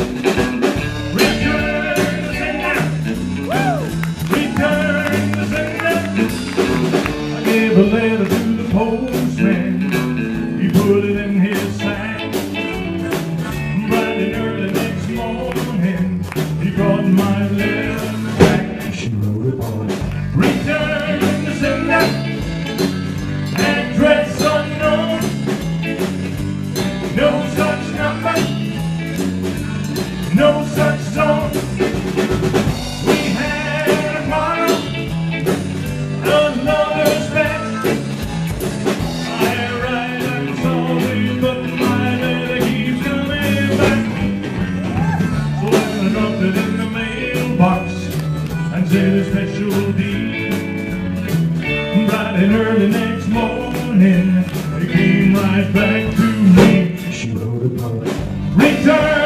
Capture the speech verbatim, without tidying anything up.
A letter to the postman, he put it in his sack. Bright and early next morning, he brought my letter back. She wrote it on. Return to sender, address unknown, no such number, no such zone. We had a quarrel, another's back. Said a special deed. Bright and early next morning, it came right back to me. She wrote a poem. Return